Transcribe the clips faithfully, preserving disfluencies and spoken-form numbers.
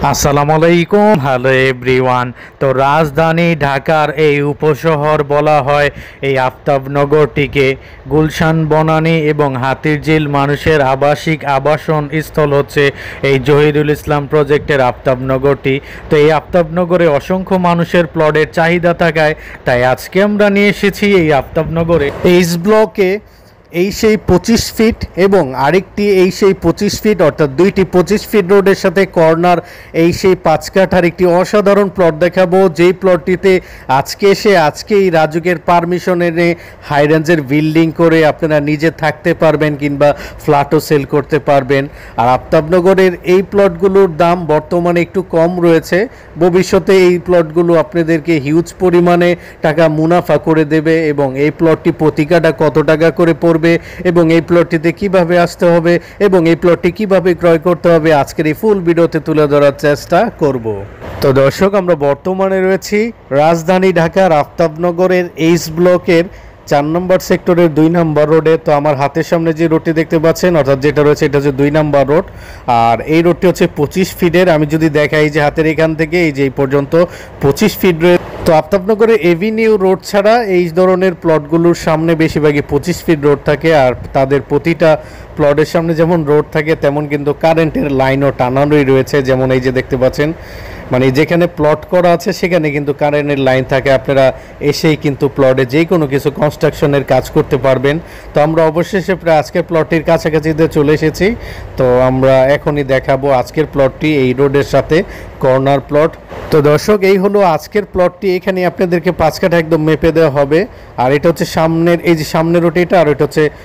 আসসালামু আলাইকুম, hello everyone. তো রাজধানী ঢাকার এই উপশহর বলা হয় এই আফতাবনগরটিকে। গুলশান বনানী এবং হাতিরঝিল মানুষের আবাসিক আবাসন স্থল হচ্ছে এই জহিরুল ইসলাম প্রজেক্টের আফতাবনগরটি। তো এই আফতাবনগরে অসংখ্য মানুষের প্লটের চাহিদা থাকায় তাই আজকে আমরা নিয়ে এসেছি এই আফতাবনগরে এইচ ব্লকে এই সেই পঁচিশ ফিট এবং আরেকটি এই সেই পঁচিশ ফিট অর্থাৎ দুইটি পঁচিশ ফিট রোডের সাথে কর্নার এই সেই পাঁচ কাঠার একটি অসাধারণ প্লট দেখাবো, যেই প্লটটিতে আজকে এসে আজকে এই রাজুকের পারমিশন এনে হাই রেঞ্জের বিল্ডিং করে আপনারা নিজে থাকতে পারবেন কিংবা ফ্ল্যাটও সেল করতে পারবেন। আর আফতাবনগরের এই প্লটগুলোর দাম বর্তমানে একটু কম রয়েছে, ভবিষ্যতে এই প্লটগুলো আপনাদেরকে হিউজ পরিমাণে টাকা মুনাফা করে দেবে। এবং এই প্লটটি প্রতি কাঠা কত টাকা করে পড়বে এবং এই প্লটটিতে কিভাবে আসতে হবে এবং এই প্লটটি কিভাবে ক্রয় করতে হবে আজকের এই ফুল ভিডিওতে তুলে ধরার চেষ্টা করব। তো দর্শক, আমরা বর্তমানে রয়েছি রাজধানী ঢাকার আফতাবনগরের এইচ ব্লকের চার নম্বর সেক্টরের দুই নম্বর রোডে। তো আমার হাতের সামনে যে রোডটি দেখতে পাচ্ছেন অর্থাৎ যেটা রয়েছে এটা হচ্ছে দুই নম্বর রোড, আর এই রোডটি হচ্ছে পঁচিশ ফিটের। আমি যদি দেখাই যে হাতের এখান থেকে এই যে এই পর্যন্ত পঁচিশ ফিট রয়েছে। তো আফতাবনগরের এভিনিউ রোড ছাড়া এই ধরনের প্লটগুলোর সামনে বেশিরভাগই পঁচিশ ফিট রোড থাকে, আর তাদের প্রতিটা প্লটের সামনে যেমন রোড থাকে তেমন কিন্তু কারেন্টের লাইনও টানানোই রয়েছে। যেমন এই যে দেখতে পাচ্ছেন, মানে যেখানে প্লট করা আছে সেখানে কিন্তু কারেন্টের লাইন থাকে, আপনারা এসেই কিন্তু প্লটে যে কোনো কিছু কনস্ট্রাকশনের কাজ করতে পারবেন। তো আমরা অবশেষে প্রায় আজকের প্লটটির কাছাকাছিতে চলে এসেছি। তো আমরা এখনই দেখাবো আজকের প্লটটি, এই রোডের সাথে কর্নার প্লট। তো দর্শক, এই হলো আজকের প্লটটি। এখানে আপনাদেরকে পাঁচ কাঠা একদম মেপে দেওয়া হবে। আর এটা হচ্ছে সামনের, এই যে সামনের রোড এটা, আর এটা হচ্ছে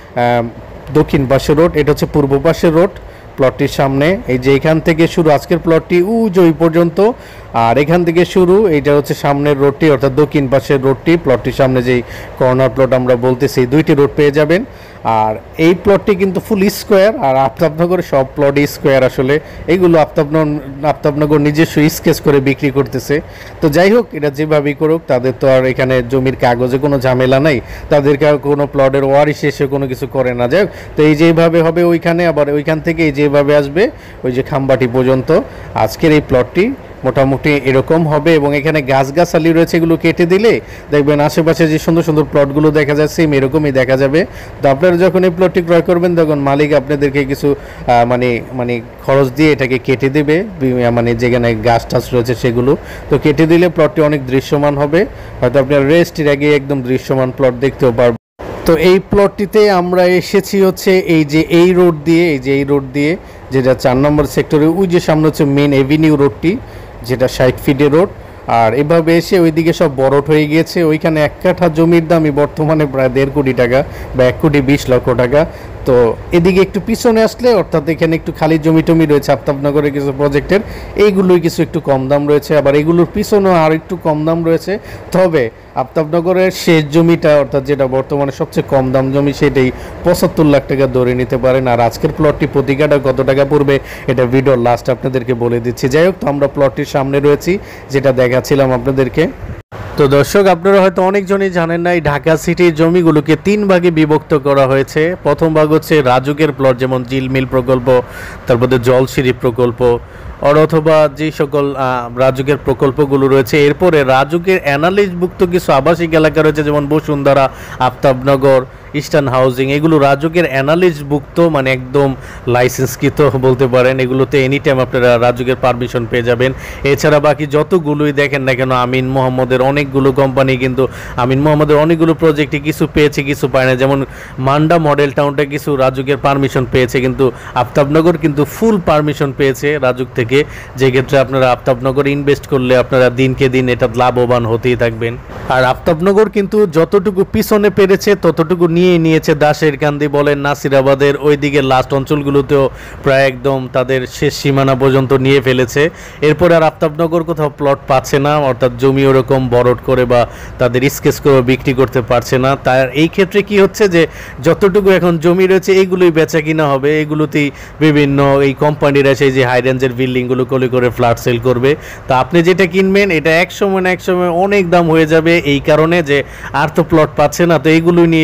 দক্ষিণ পাশের রোড, এটা হচ্ছে পূর্ব পাশের রোড প্লটটির সামনে। এই যে এখান থেকে শুরু আজকের প্লটটি উ যে ওই পর্যন্ত, আর এখান থেকে শুরু এইটা হচ্ছে সামনের রোডটি অর্থাৎ দক্ষিণ পাশের রোডটি। প্লটটির সামনে যেই কর্নার প্লট আমরা বলতেছি দুইটি রোড পেয়ে যাবেন। আর এই প্লটটি কিন্তু ফুল স্কোয়ার, আর আফতাবনগরের সব প্লটই স্কোয়ার। আসলে এইগুলো আফতাবনগর আফতাবনগর নিজস্ব স্কেচ করে বিক্রি করতেছে। তো যাই হোক, এটা যেভাবেই করুক, তাদের তো আর এখানে জমির কাগজে কোনো ঝামেলা নাই, তাদেরকে আর কোনো প্লটের ওয়ারিশ এসে কোনো কিছু করে না। যাই হোক, তো এই যেভাবে হবে ওইখানে, আবার ওইখান থেকে এই যেভাবে আসবে ওই যে খাম্বাটি পর্যন্ত আজকের এই প্লটটি মোটামুটি এরকম হবে। এবং এখানে গাছগাছালি রয়েছে, এগুলো কেটে দিলে দেখবেন আশেপাশে যে সুন্দর সুন্দর প্লটগুলো দেখা যায় সেম এরকমই দেখা যাবে। তো আপনারা যখন এই প্লটটি ক্রয় করবেন তখন মালিক আপনাদেরকে কিছু মানে মানে খরচ দিয়ে এটাকে কেটে দেবে, মানে যেখানে গাছ টাছ রয়েছে সেগুলো। তো কেটে দিলে প্লটটি অনেক দৃশ্যমান হবে, হয়তো আপনার রেস্টের আগে একদম দৃশ্যমান প্লট দেখতেও পারবেন। তো এই প্লটটিতে আমরা এসেছি হচ্ছে এই যে এই রোড দিয়ে, এই যে এই রোড দিয়ে যেটা চার নম্বর সেক্টরে, ওই যে সামনে হচ্ছে মেন এভিনিউ রোডটি যেটা ষাট ফিটের রোড। আর এভাবে এসে ওইদিকে সব বরট হয়ে গিয়েছে। ওইখানে এক কাঠা জমির দামই বর্তমানে প্রায় দেড় কোটি টাকা বা এক কোটি বিশ লক্ষ টাকা। তো এদিকে একটু পিছনে আসলে অর্থাৎ এখানে একটু খালি জমি টমি রয়েছে আফতাবনগরের কিছু প্রজেক্টের, এইগুলোই কিছু একটু কম দাম রয়েছে, আবার এগুলোর পিছনেও আর একটু কম দাম রয়েছে। তবে আফতাবনগরের শেষ জমিটা অর্থাৎ যেটা বর্তমানে সবচেয়ে কম দাম জমি সেটাই পঁচাত্তর লাখ টাকা ধরে নিতে পারেন। আর আজকের প্লটটি প্রতি কাঠা কত টাকা পড়বে এটা ভিডিওর লাস্ট আপনাদেরকে বলে দিচ্ছি। যাই হোক, তো আমরা প্লটটির সামনে রয়েছি যেটা দেখাচ্ছিলাম আপনাদেরকে। তো দর্শক, আপনারা হয়তো অনেকজনই জানেন না এই ঢাকা সিটির জমিগুলোকে তিন ভাগে বিভক্ত করা হয়েছে। প্রথম ভাগ হচ্ছে রাজুকের প্লট, যেমন জিলমিল প্রকল্প, তারপরে জলসিঁড়ি প্রকল্প আর অথবা যে সকল রাজুকের প্রকল্পগুলো রয়েছে। এরপরে রাজুকের অ্যানালিস্টভুক্ত কিছু আবাসিক এলাকা রয়েছে, যেমন বসুন্ধরা, আফতাবনগর, ইস্টার্ন হাউজিং। এগুলো রাজুকের অ্যানালিস্টভুক্ত, মানে একদম লাইসেন্সকৃত বলতে পারেন। এগুলোতে এনি টাইম আপনারা রাজুকের পারমিশন পেয়ে যাবেন। এছাড়া বাকি যতগুলোই দেখেন না কেন, আমিন মোহাম্মদের অনেকগুলো কোম্পানি কিন্তু আমিন মোহাম্মদের অনেকগুলো প্রজেক্টে কিছু পেয়েছে কিছু পায় না। যেমন মান্ডা মডেল টাউনটা কিছু রাজুকের পারমিশন পেয়েছে, কিন্তু আফতাবনগর কিন্তু ফুল পারমিশন পেয়েছে রাজুক থেকে। যে ক্ষেত্রে আপনারা আফতাবনগর ইনভেস্ট করলে আপনারা দিনকে দিন এটা লাভবান হতেই থাকবেন। আর আফতাবনগর কিন্তু যতটুকু পিছনে পেরেছে ততটুকু নিয়ে নিয়েছে দাসের কান্দি বলেন, নাসিরাবাদের ওইদিকে লাস্ট অঞ্চলগুলোতেও প্রায় একদম তাদের শেষ সীমানা পর্যন্ত নিয়ে ফেলেছে। এরপরে আর আফতাবনগর কোথাও প্লট পাচ্ছে না, অর্থাৎ জমি ওরকম বরট করে বা তাদের স্কেচ করে বিক্রি করতে পারছে না। তার এই ক্ষেত্রে কি হচ্ছে যে যতটুকু এখন জমি রয়েছে এইগুলোই বেচা কিনা হবে, এগুলোতেই বিভিন্ন এই কোম্পানিরা সেই যে হাই রেঞ্জের বিল্ডিংগুলো কলি করে ফ্ল্যাট সেল করবে। তো আপনি যেটা কিনবেন এটা এক সময় না এক সময় অনেক দাম হয়ে যাবে, এই কারণে যে আর তো প্লট পাচ্ছে না। তো এইগুলো নিয়ে সবাই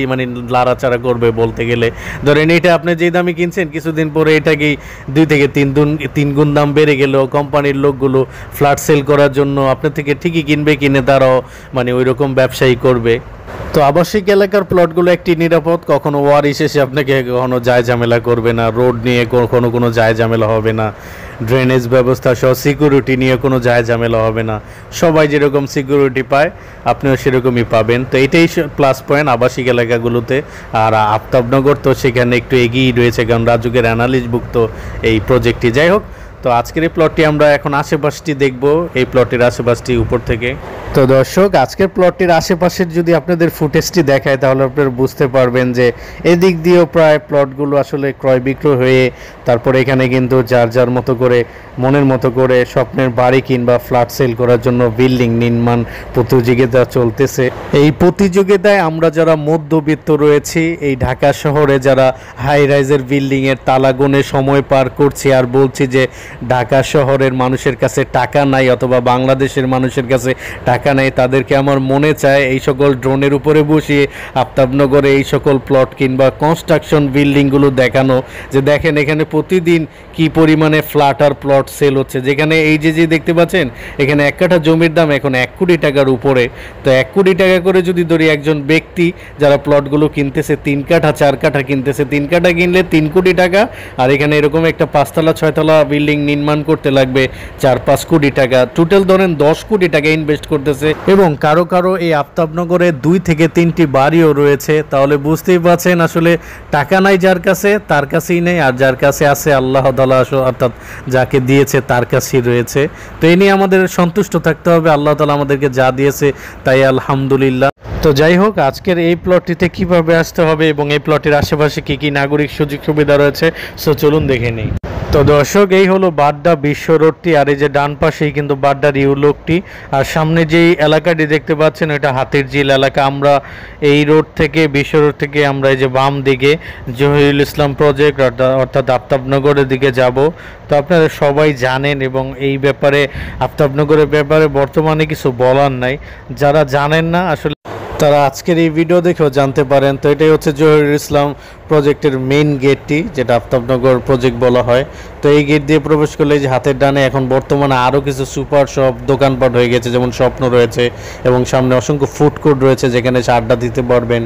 মানে লাড়াচাড়া করবে বলতে গেলে। ধরেন এটা আপনি যে দামে কিনছেন কিছুদিন পরে এটাকে দুই থেকে তিন গুণ তিন গুণ দাম বেড়ে গেল, কোম্পানির লোকগুলো ফ্ল্যাট সেল করার জন্য আপনার থেকে ঠিকই কিনবে, কিনে তারাও মানে ওই রকম ব্যবসায়ী করবে। তো আবাসিক এলাকার প্লটগুলো একটি নিরাপদ, কখনো ওয়ারিশ এসে আপনাকে কখনো যায় ঝামেলা করবে না, রোড নিয়ে কখনো কোনো যায় ঝামেলা হবে না, ড্রেনেজ ব্যবস্থা সহ সিকিউরিটি নিয়ে কোনো যায় ঝামেলা হবে না। সবাই যেরকম সিকিউরিটি পায় আপনিও সেরকমই পাবেন। তো এটাই প্লাস পয়েন্ট আবাসিক এলাকাগুলোতে। আর আফতাবনগর তো সেখানে একটু এগিয়েই রয়েছে, কারণ রাজুকের অ্যানালিস্টভুক্ত এই প্রজেক্টটি। যাই হোক, তো আজকের এই প্লটটি আমরা এখন আশেপাশটি দেখব, এই প্লটের আশেপাশটি উপর থেকে। তো দর্শক, আজকের প্লটটির আশেপাশের যদি আপনাদের ফুটেজটি দেখায় তাহলে আপনারা বুঝতে পারবেন যে এদিক দিয়েও প্রায় প্লটগুলো আসলে ক্রয় বিক্রয় হয়ে তারপরে এখানে কিন্তু যার যার মতো করে মনের মতো করে স্বপ্নের বাড়ি কিংবা ফ্ল্যাট সেল করার জন্য বিল্ডিং নির্মাণ প্রতিযোগিতা চলতেছে। এই প্রতিযোগিতায় আমরা যারা মধ্যবিত্ত রয়েছি, এই ঢাকা শহরে যারা হাই রাইজের বিল্ডিংয়ের তালা গুনে সময় পার করছি আর বলছি যে ঢাকা শহরের মানুষের কাছে টাকা নাই অথবা বাংলাদেশের মানুষের কাছে টাকা নাই, তাদেরকে আমার মনে চায় এই সকল ড্রোনের উপরে বসিয়ে আফতাবনগরে এই সকল প্লট কিংবা কনস্ট্রাকশন বিল্ডিংগুলো দেখানো, যে দেখেন এখানে প্রতিদিন কি পরিমাণে ফ্ল্যাট আর প্লট সেল হচ্ছে। যেখানে এই যে যে দেখতে পাচ্ছেন এখানে এক কাঠা জমির দাম এখন এক কোটি টাকার উপরে। তো এক কোটি টাকা করে যদি ধরি, একজন ব্যক্তি যারা প্লটগুলো কিনতেছে তিন কাঠা চার কাঠা কিনতেছে, তিন কাঠা কিনলে তিন কোটি টাকা, আর এখানে এরকম একটা পাঁচতলা ছয়তলা বিল্ডিং নির্মাণ করতে লাগবে চার পাঁচ কোটি টাকা, টোটাল ধরেন দশ কোটি টাকা ইনভেস্ট করতেছে। এবং কারো কারো এই আফতাবনগরে দুই থেকে তিনটি বাড়িও রয়েছে। তাহলে বুঝতেই পারছেন আসলে টাকা নাই যার কাছে তার কাছেই নেই, আর যার কাছে আছে আল্লাহ তাআলা অর্থাৎ যাকে দিয়েছে তার কাছেই রয়েছে। তো এই নিয়ে আমাদের সন্তুষ্ট থাকতে হবে, আল্লাহ তাআলা আমাদেরকে যা দিয়েছে তাই আলহামদুলিল্লাহ। তো যাই হোক, আজকের এই প্লটটিতে কিভাবে আসতে হবে এবং এই প্লটের আশেপাশে কি কি নাগরিক সুযোগ সুবিধা রয়েছে সো চলুন দেখে নিই। তো দর্শক, এই হলো বাড্ডা বিশ্ব রোডটি, আর এই যে ডান পাশেই কিন্তু বাড্ডার ইউলোকটি, আর সামনে যেই এলাকাটি দেখতে পাচ্ছেন এটা হাতিরঝিল এলাকা। আমরা এই রোড থেকে বিশ্ব রোড থেকে আমরা এই যে বাম দিকে জহিরুল ইসলাম প্রজেক্ট অর্থাৎ আফতাবনগরের দিকে যাব। তো আপনারা সবাই জানেন এবং এই ব্যাপারে আফতাবনগরের ব্যাপারে বর্তমানে কিছু বলার নাই। যারা জানেন না আসলে তারা আজকের এই ভিডিও দেখেও জানতে পারেন। তো এটাই হচ্ছে জহিরুল ইসলাম প্রজেক্টের মেইন গেটটি, যেটা আফতাবনগর প্রজেক্ট বলা হয়। তো এই গেট দিয়ে প্রবেশ করলে যে হাতের ডানে এখন বর্তমানে আরও কিছু সুপার শপ দোকানপাট হয়ে গেছে, যেমন স্বপ্ন রয়েছে এবং সামনে অসংখ্য ফুড কোর্ট রয়েছে যেখানে আড্ডা দিতে পারবেন।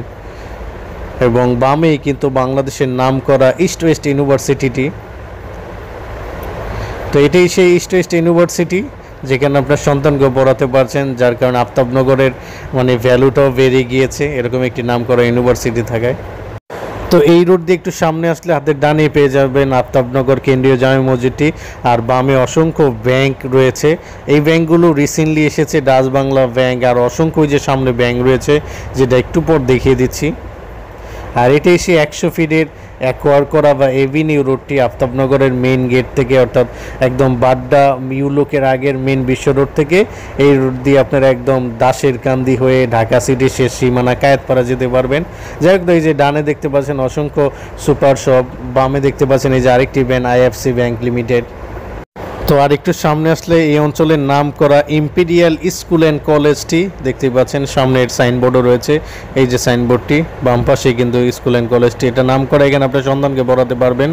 এবং বামেই কিন্তু বাংলাদেশের নাম করা ইস্ট ওয়েস্ট ইউনিভার্সিটিটি। তো এটাই সেই ইস্ট ওয়েস্ট ইউনিভার্সিটি যেখানে আপনার সন্তানকেও পড়াতে পারছেন, যার কারণে আফতাবনগরের মানে ভ্যালুটাও বেড়ে গিয়েছে এরকম একটি নাম করা ইউনিভার্সিটি থাকায়। তো এই রোড দিয়ে একটু সামনে আসলে হাতের ডানে পেয়ে যাবেন আফতাবনগর কেন্দ্রীয় জামে মসজিদটি, আর বামে অসংখ্য ব্যাংক রয়েছে। এই ব্যাংকগুলো রিসেন্টলি এসেছে, ডাচ বাংলা ব্যাংক, আর অসংখ্য যে সামনে ব্যাংক রয়েছে যেটা একটু পর দেখিয়ে দিচ্ছি। আর এটাই সে একশো ফিটের অ্যাকোয়ার করা বা এভিনিউ রোডটি আফতাবনগরের মেইন গেট থেকে, অর্থাৎ একদম বাড্ডা ইউলোকের আগের মেইন বিশ্ব রোড থেকে এই রোড দিয়ে আপনারা একদম দাসের কান্দি হয়ে ঢাকা সিটির শেষ সীমানা কায়েতপাড়া যেতে পারবেন। যাই হোক, এই যে ডানে দেখতে পাচ্ছেন অসংখ্য সুপার শপ, বামে দেখতে পাচ্ছেন এই যে আরেকটি ব্যাংক আইএফসি ব্যাংক লিমিটেড। তো আর একটু সামনে আসলে এই অঞ্চলের নাম করা ইম্পেরিয়াল স্কুল অ্যান্ড কলেজটি দেখতে পাচ্ছেন, সামনের সাইনবোর্ডও রয়েছে। এই যে সাইনবোর্ডটি বাম পাশে কিন্তু স্কুল অ্যান্ড কলেজটি, এটা নাম করা, এখানে আপনার সন্তানকে পড়াতে পারবেন।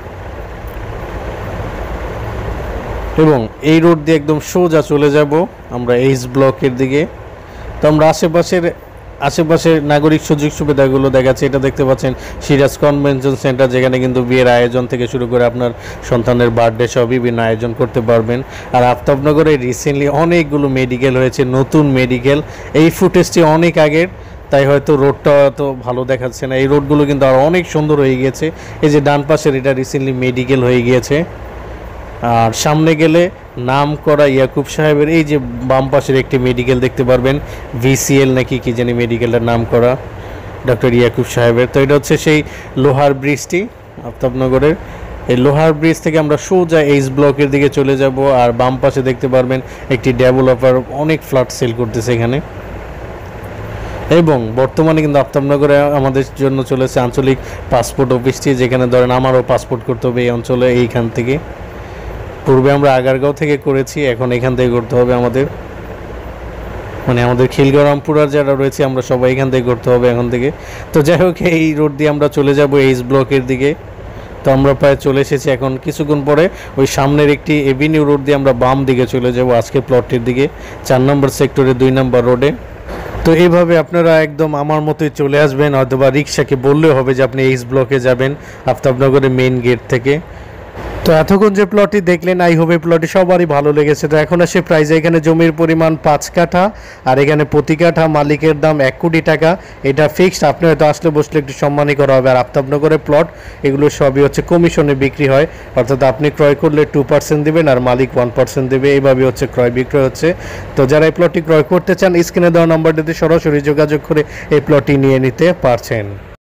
এবং এই রোড দিয়ে একদম সোজা চলে যাব আমরা এইচ ব্লকের দিকে। তো আমরা আশেপাশের আশেপাশের নাগরিক সুযোগ সুবিধাগুলো দেখাচ্ছে। এটা দেখতে পাচ্ছেন সিরাজ কনভেনশন সেন্টার, যেখানে কিন্তু বিয়ের আয়োজন থেকে শুরু করে আপনার সন্তানের বার্থডে সহ বিভিন্ন আয়োজন করতে পারবেন। আর আফতাবনগরে রিসেন্টলি অনেকগুলো মেডিকেল হয়েছে, নতুন মেডিকেল। এই ফুটেজটি অনেক আগের, তাই হয়তো রোডটা তো ভালো দেখাচ্ছে না। এই রোডগুলো কিন্তু আর অনেক সুন্দর হয়ে গিয়েছে। এই যে ডান পাশের এটা রিসেন্টলি মেডিকেল হয়ে গিয়েছে। আর সামনে গেলে নাম করা ইয়াকুব সাহেবের এই যে বাম পাশের একটি মেডিকেল দেখতে পারবেন, ভিসিএল নাকি কি জানি মেডিকেলের নাম করা, ডক্টর ইয়াকুব সাহেবের। তো এটা হচ্ছে সেই লোহার ব্রিজটি আফতাবনগরের। এই লোহার ব্রিজ থেকে আমরা সোজা এইচ ব্লকের দিকে চলে যাব। আর বাম পাশে দেখতে পারবেন একটি ডেভেলপার অনেক ফ্ল্যাট সেল করতেছে এখানে। এবং বর্তমানে কিন্তু আফতাবনগরে আমাদের জন্য চলেছে আঞ্চলিক পাসপোর্ট অফিসটি, যেখানে ধরেন আমারও পাসপোর্ট করতে হবে এই অঞ্চলে। এইখান থেকে পূর্বে আমরা আগারগাঁও থেকে করেছি, এখন এখান থেকে করতে হবে আমাদের। মানে আমাদের খিলগাঁও যারা রয়েছে আমরা সবাই এখান থেকে ঘুরতে হবে এখন থেকে। তো যাই হোক, এই রোড দিয়ে আমরা চলে যাব এইচ ব্লকের দিকে। তো আমরা প্রায় চলে এসেছি, এখন কিছুক্ষণ পরে ওই সামনের একটি এভিনিউ রোড দিয়ে আমরা বাম দিকে চলে যাব আজকের প্লটটির দিকে, চার নম্বর সেক্টরে দুই নম্বর রোডে। তো এইভাবে আপনারা একদম আমার মতোই চলে আসবেন, অথবা রিক্সাকে বললেও হবে যে আপনি এইচ ব্লকে যাবেন আফতাবনগরের মেইন গেট থেকে। তো এতক্ষণ যে প্লটটি দেখলেন, আই হোপ এই প্লটটি সবারই ভালো লেগেছে। তো এখন আসে প্রাইস, এখানে জমির পরিমাণ পাঁচ কাঠা, আর এখানে প্রতি কাঠা মালিকের দাম এক কোটি টাকা। এটা ফিক্সড, আপনি হয়তো আসলে বসলে একটু সম্মানই করা হবে। আর আফতাবনগরের প্লট এগুলো সবই হচ্ছে কমিশনে বিক্রি হয়, অর্থাৎ আপনি ক্রয় করলে টু পার্সেন্ট দেবেন আর মালিক ওয়ান পার্সেন্ট দেবে, এইভাবে হচ্ছে ক্রয় বিক্রয় হচ্ছে। তো যারা এই প্লটটি ক্রয় করতে চান, স্ক্রিনে দেওয়া নাম্বারটিতে সরাসরি যোগাযোগ করে এই প্লটটি নিয়ে নিতে পারছেন।